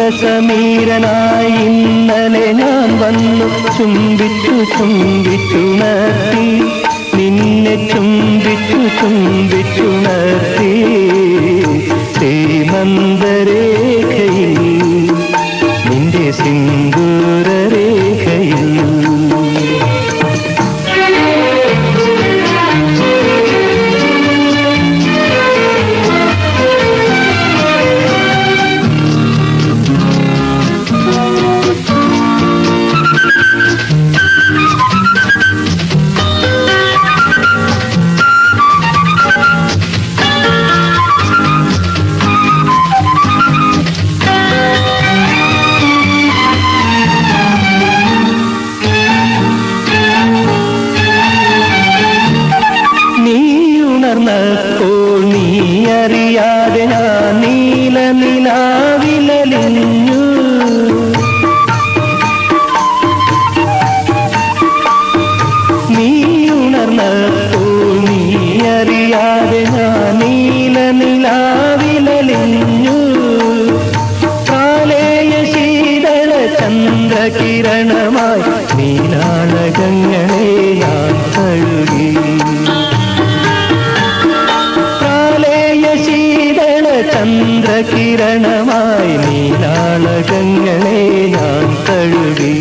മന്ദസമീരനായി ഇന്നലെ ഞാൻ വന്നു ചുംബിച്ചു ചുംബിച്ചുണർത്തി നിന്നെ ചുംബിച്ചു ചുംബിച്ചുണർത്തി ശ്രീമന്തരേഖയിൽ നിന്റെ സിന്ദൂരരേഖയിൽ പ്പോൾ നീ അറിയാതെ ഞാൻ നീല നിലാവിലലിഞ്ഞു നീ ഉണർന്നപ്പോൾ നീ അറിയാതെ ഞാൻ നീല നിലാവിലലിഞ്ഞു കാലേയ ശീതള ചന്ദ്രകിരണമായി നീലാളകങ്ങളെ ഞാൻ കഴുകി ചന്ദ്രകിരണമായി നീലാളകങ്ങളെ ഞാൻ കഴുകി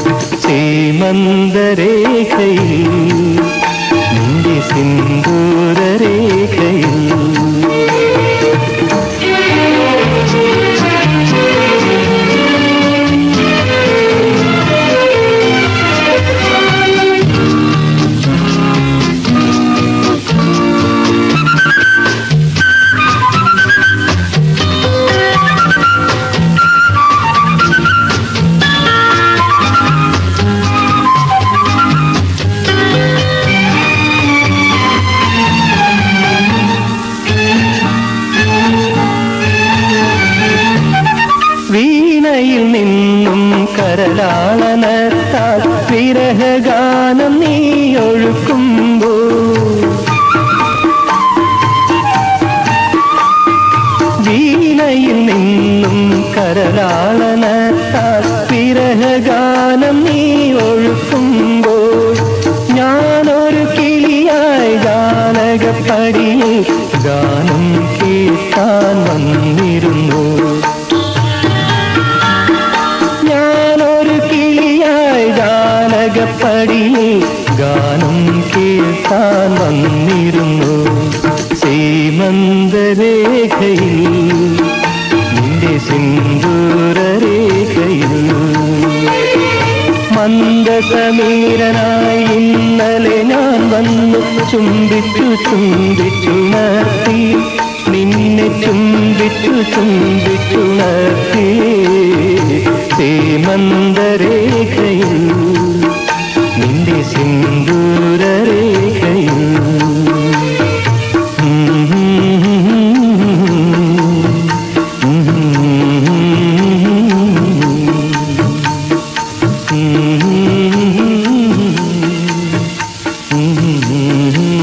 ശ്രീമന്തരേഖയിൽ നിന്റെ സിന്ദൂരരേഖയിൽ വീണയിൽ നിന്നും കരലാളനത്താൽ വിരഹഗാനം നീ ഒഴുക്കുമ്പോൾ വീണയിൽ നിന്നും കരലാളനത്താൽ വിരഹഗാനം നീ ഒഴുക്കുമ്പോൾ ഞാനൊരു കിളിയായി ഗാനകപ്പടിയിൽ ഗാനം കേൾക്കാൻ വന്നിരുന്നു ഗാനകപ്പടിയിൽ ഗാനം കേൾക്കാൻ വന്നിരുന്നു ശ്രീമന്തരേഖയിൽ നിന്റെ സിന്ദൂരരേഖയിൽ മന്ദസമീരനായി ഇന്നലെ ഞാൻ വന്നു ചുംബിച്ചു ചുംബിച്ചുണർത്തി നിന്നെ ചുംബിച്ചു ചുംബിച്ചുണർത്തി ശ്രീമന്തരേഖയിൽ നിന്റെ സിന്ദൂരരേഖയിൽ Mm-hmm.